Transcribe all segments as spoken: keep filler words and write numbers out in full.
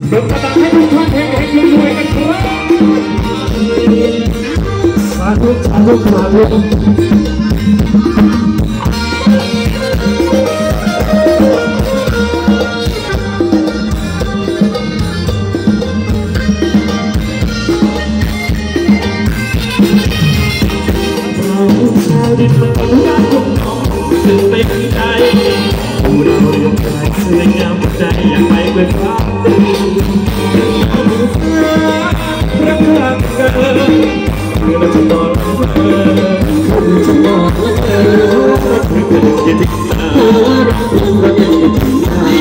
ดลกระดังให้ทุกท่านเห็นเห็นรวยกันครับสาธุสาธุสาธุดินมันต้องการคุ้มครองซึ่งไม่มีใจผู้เรายกใจเสื่อเงาใจอยากไปเป็นพระรักรักกันเมื่อเราจะนอนเออคือจะนอนเออคือเป็นยิ่งที่ตาเราเป็นยิ่งที่ตา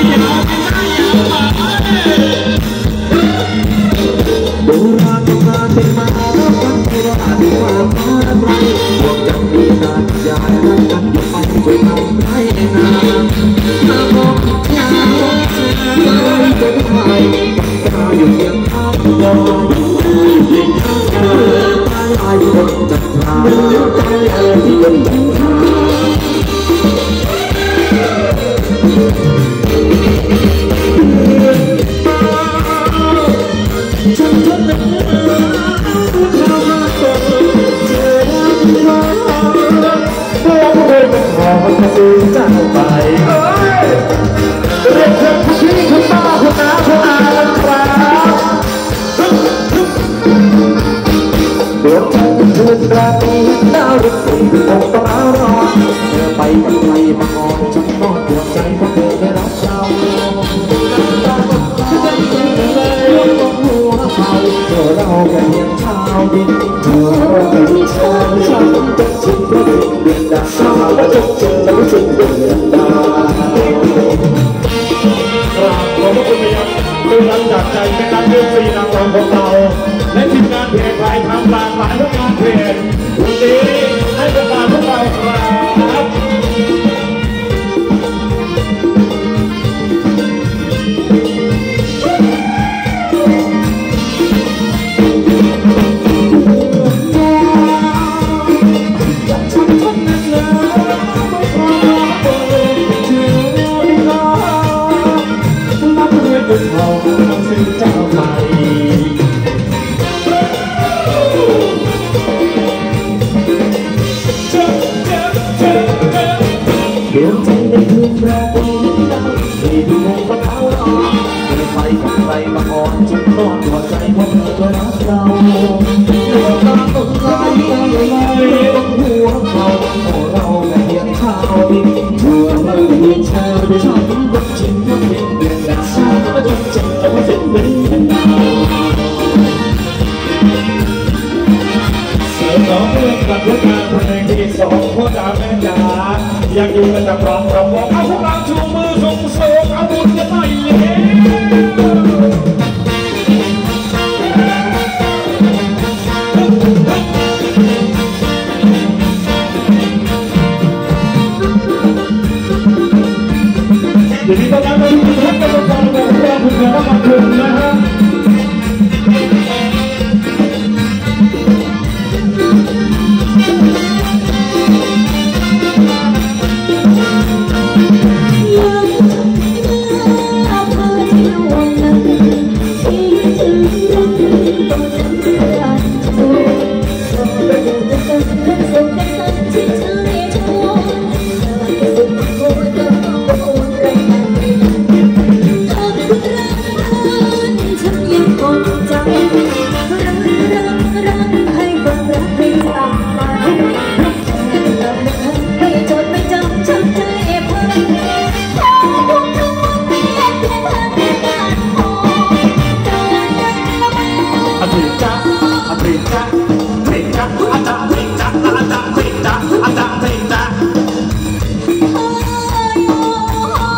โบราณต้องการเป็นมาแล้วกันที่เราอาจว่ามาไรพวกจังมีนาอย่ารักกันอย่าไปไปทำไรนาถ้ามองยาวไม่เป็นใครตาอยู่เพียงข้างรออยู่เพียงข้างเธอตายอายุจับตาใจเออที่เป็นผู้ชายฉันจะเป็นผู้ชายมาเกิดเจอรักเราพวกเราเป็นขอมาซื้อเจ้าไปเรียกเธอผู้ชี้คุณป้าคุณน้าคุณอาครับดวงใจเป็นคืนราตรีดาวรุ่งสีคงต้องรอเธอไปกับใครมาอ่อนฉันนอนดวงใจเพราะเธอได้รับเราเธอเราแค่เพียงชาวดินเธอเราแค่เพียงชาวฉันจะชินเพราะสิ่งเดือดดาชาวและจงเจอและสิ่งเดือดดาขอบคุณมีเป็นรักจากใจเป็นรักเรื่องสีนางรองของเราและทีมงานเพจไทยทำหลากหลายทุกงานเพจวันนี้ให้ประกาศพวกเราครับเราต้องซื้อเจ้าใหม่ดวงใจในคืนราตรีสี่ดวงบนเขารอเธอไปกับใครมาอ่อนจนนอนหัวใจเพราะเธอก็รักเราเราตาต้องไหลไหลต้องหัวเขาโอ้เราแค่เพียงชาวดินเธอเราเพียงชาวดินฉันรักจริงก็เป็นเดือนดาวฉันก็จงใจว่าเป็นเดือนดาวเสริมน้องเรื่องกับผลงานเพลงที่สองพ่อจ๋าแม่จ๋ายังอยู่กันกับร้องร้องร้องเอาพวกเราชูมือส่งโศกเอาบุญกันหน่อยเลยเดี๋ยวนี้ต้องการให้ทุกท่านได้รับฟังแบบว่าคุณจะต้องมาถึงนะฮะ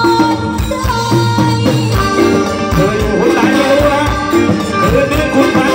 คุณ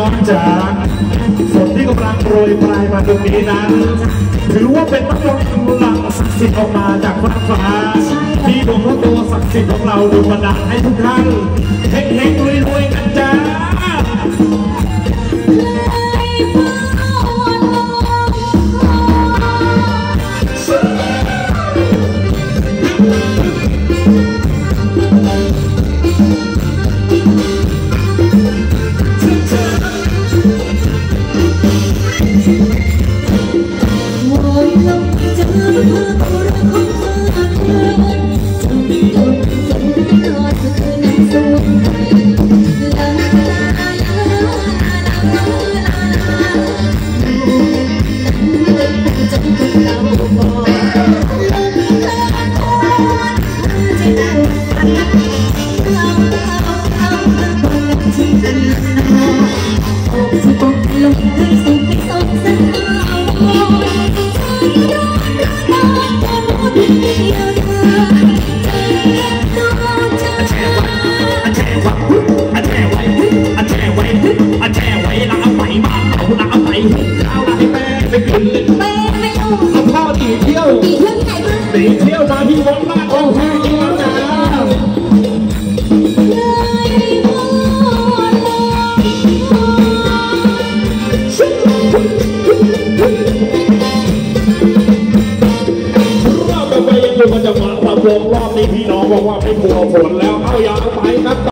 องจ๋าฝนที่กำลังโปรยปลายมาตรงนี้นั้นถือว่าเป็นน้ำมนต์หลั่งศักดิ์สิทธิ์ออกมาจากฟ้าฟ้าที่ดวงพระตัวศักดิ์สิทธิ์ของเราดวงบันดาลให้ทุกท่านเฮงเฮงรวยรวยกันจ้าตีเที่ยวมาที่วัดบ้านโอ้โหจริงจ้ารอบต่อไปยังอยู่กับจังหวะปรับลงรอบนี้พี่น้องบอกว่าไม่กลัวฝนแล้วเอาอย่างไปครับ